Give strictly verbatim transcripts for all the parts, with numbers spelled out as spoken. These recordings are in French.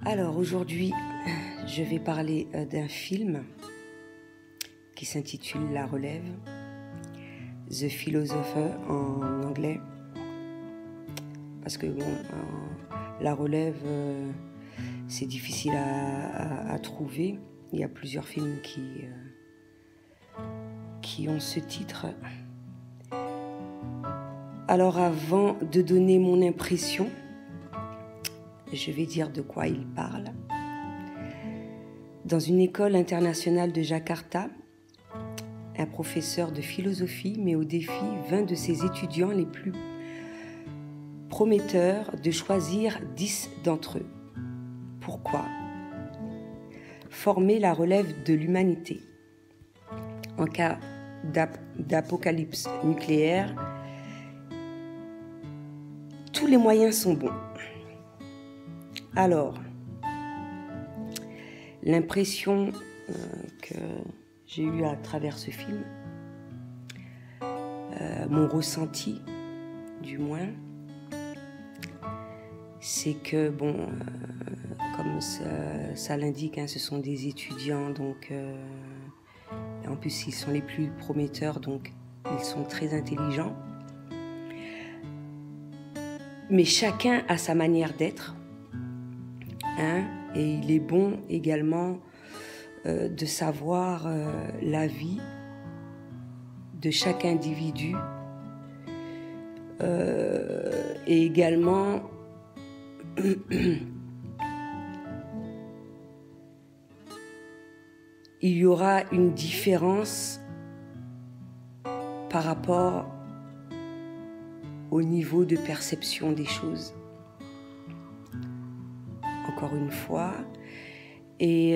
Alors aujourd'hui, je vais parler d'un film qui s'intitule La Relève, The Philosopher en anglais, parce que bon, euh, La Relève, euh, c'est difficile à, à, à trouver. Il y a plusieurs films qui, euh, qui ont ce titre. Alors avant de donner mon impression, je vais dire de quoi il parle. Dans une école internationale de Jakarta, un professeur de philosophie met au défi vingt de ses étudiants les plus prometteurs de choisir dix d'entre eux. Pourquoi ? Former la relève de l'humanité. En cas d'ap- d'apocalypse nucléaire, tous les moyens sont bons. Alors, l'impression euh, que j'ai eue à travers ce film, euh, mon ressenti du moins, c'est que, bon, euh, comme ça, ça l'indique, hein, ce sont des étudiants, donc, euh, en plus ils sont les plus prometteurs, donc ils sont très intelligents. Mais chacun a sa manière d'être, hein, et il est bon également euh, de savoir euh, la vie de chaque individu euh, et également il y aura une différence par rapport au niveau de perception des choses. Encore une fois. Et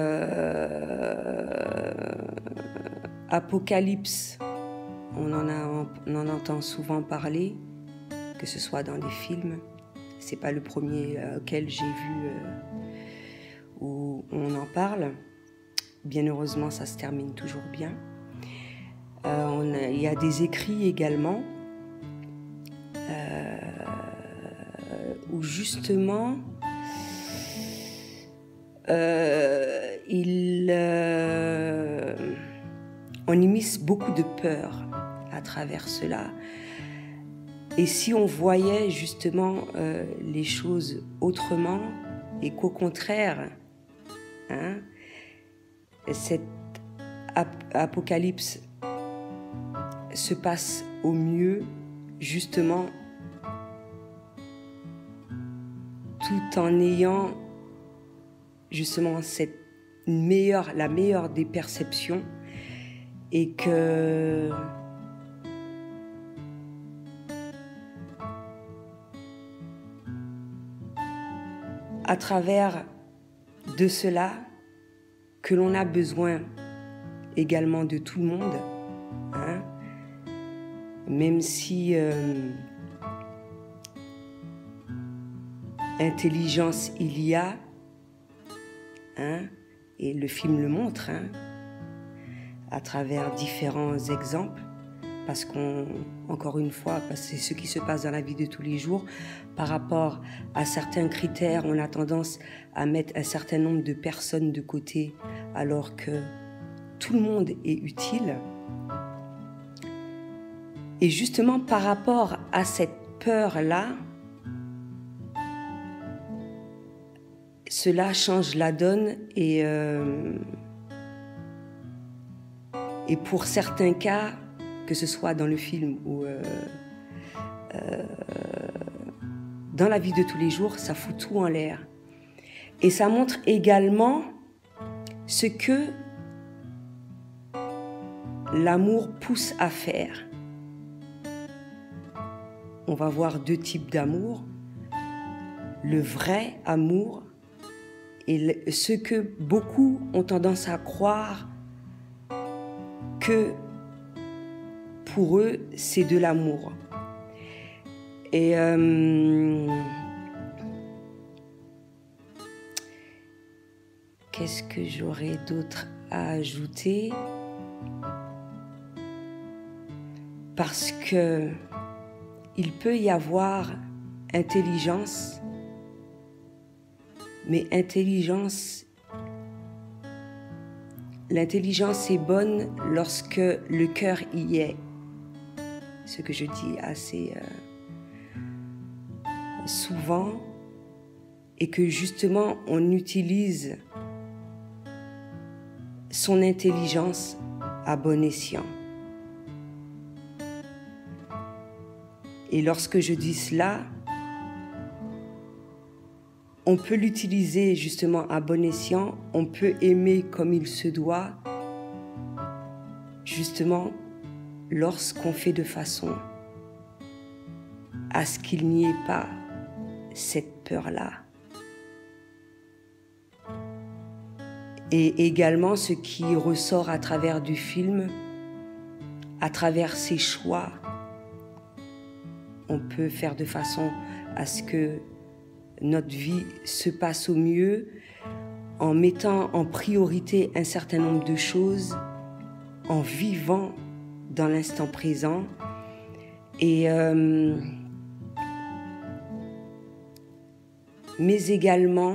euh, Apocalypse, on en, a, on en entend souvent parler, que ce soit dans des films. C'est pas le premier auquel j'ai vu euh, où on en parle. Bien heureusement, ça se termine toujours bien. Euh, on a, il y a des écrits également euh, où justement euh, il, euh, on y mise beaucoup de peur à travers cela. Et si on voyait justement euh, les choses autrement et qu'au contraire, hein, cette ap- apocalypse se passe au mieux, justement, tout en ayant justement cette meilleure, la meilleure des perceptions, et que à travers de cela, que l'on a besoin également de tout le monde, hein, même si euh, intelligence il y a, hein, et le film le montre, hein, à travers différents exemples, parce qu'on, encore une fois, parce que c'est ce qui se passe dans la vie de tous les jours, par rapport à certains critères, on a tendance à mettre un certain nombre de personnes de côté, alors que tout le monde est utile. Et justement, par rapport à cette peur-là, cela change la donne et, euh, et pour certains cas, que ce soit dans le film ou euh, euh, dans la vie de tous les jours, ça fout tout en l'air. Et ça montre également ce que l'amour pousse à faire. On va voir deux types d'amour. Le vrai amour et le, ce que beaucoup ont tendance à croire que pour eux, c'est de l'amour. Et euh, qu'est-ce que j'aurais d'autre à ajouter ? Parce que il peut y avoir intelligence, Mais intelligence, l'intelligence est bonne lorsque le cœur y est. Ce que je dis assez euh, souvent, et que justement on utilise son intelligence à bon escient. Et lorsque je dis cela, on peut l'utiliser justement à bon escient, on peut aimer comme il se doit, justement lorsqu'on fait de façon à ce qu'il n'y ait pas cette peur-là. Et également ce qui ressort à travers du film, à travers ses choix, on peut faire de façon à ce que notre vie se passe au mieux en mettant en priorité un certain nombre de choses, en vivant dans l'instant présent et euh, mais également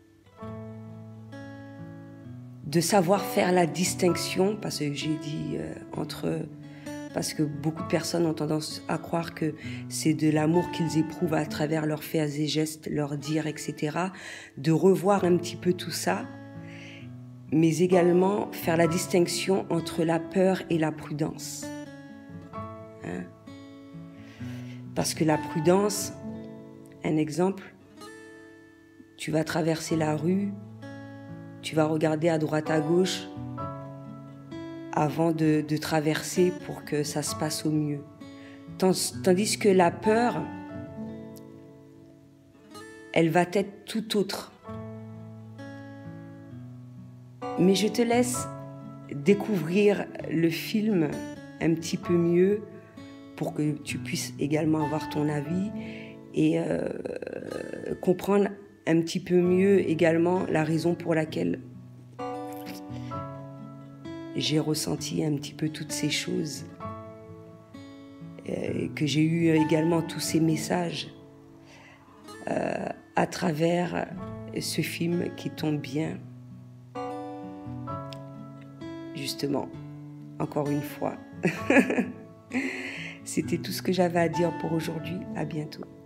de savoir faire la distinction, parce que j'ai dit euh, entre, parce que beaucoup de personnes ont tendance à croire que c'est de l'amour qu'ils éprouvent à travers leurs faits et gestes, leurs dires, et cetera. De revoir un petit peu tout ça, mais également faire la distinction entre la peur et la prudence. Hein? Parce que la prudence, un exemple, tu vas traverser la rue, tu vas regarder à droite, à gauche, avant de, de traverser pour que ça se passe au mieux. Tandis que la peur, elle va être tout autre. Mais je te laisse découvrir le film un petit peu mieux pour que tu puisses également avoir ton avis et euh, comprendre un petit peu mieux également la raison pour laquelle j'ai ressenti un petit peu toutes ces choses, euh, que j'ai eu également tous ces messages euh, à travers ce film qui tombe bien. Justement, encore une fois. C'était tout ce que j'avais à dire pour aujourd'hui. À bientôt.